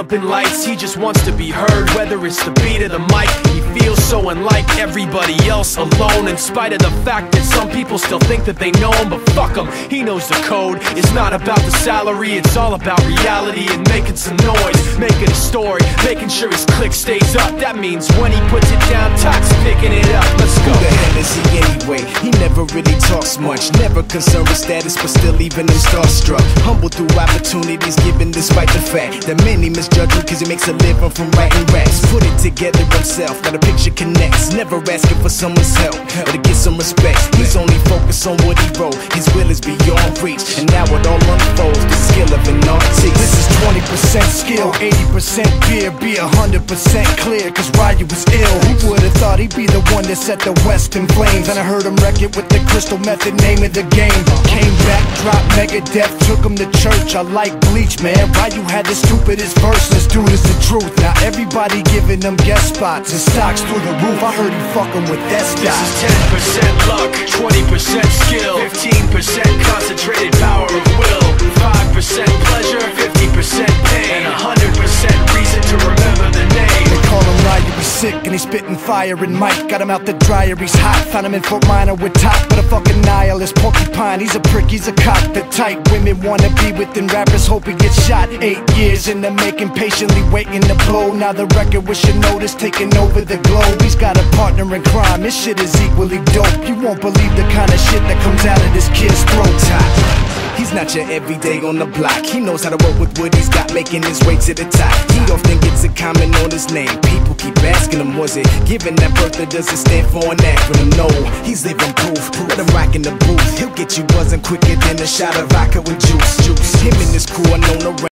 up in lights, he just wants to be heard, whether it's the beat or the mic. He feels so unlike everybody else, alone, in spite of the fact that some people still think that they know him. But fuck him, he knows the code. It's not about the salary, it's all about reality and making some noise, making a story, making sure his click stays up. That means when he puts it down, Tox picking it up. Let's go. Who the hell is he anyway? He never really talks much, never concerned with status, but still even him starstruck. Humble through opportunities given despite the fact that many misjudge him cause he makes a living from writing raps. Put it together himself, now the picture connects, never asking for someone's help or to get some respect. He's only focused on what he wrote, his will is beyond reach, and now it all unfolds, the skill of an artist. This is 20% skill, 80% fear, be 100% clear, cause Ryu was ill. Who would've thought he'd be the one that set the West in flames? And I heard him wreck it with the Crystal Method, name of the game. Came back, dropped Megadeth, took him to church. I like Bleach, man, Ryu had the stupidest verse. Let's do this the truth. Now everybody giving them guest spots and stocks through the roof. I heard he fucking with that stock. This is 10% luck, 20% skill, 15% concentrated power of will, 5% pleasure, 50% pain, and 100% reason to remember the name. They call him Ryu, he's sick and he's spitting fire. And Mike got him out the dryer, he's hot. Found him in Fort Minor with Top, but a fucking nihilist porcupine. He's a prick, he's a cock. The type women wanna be within, rappers hope he gets shot. 8 years in the making, patiently waiting to blow. Now the record with your notice taking over the globe. He's got a partner in crime, this shit is equally dope. You won't believe the kind of shit that comes out of this kid's throat. He's not your everyday on the block. He knows how to work with what he's got, making his way to the top. He often gets a comment on his name. People keep asking him, was it given that birth or does it stand for an acronym? No, he's living proof. Let him rock in the booth. He'll get you buzzing quicker than a shot of vodka with juice. Him and his crew are known around.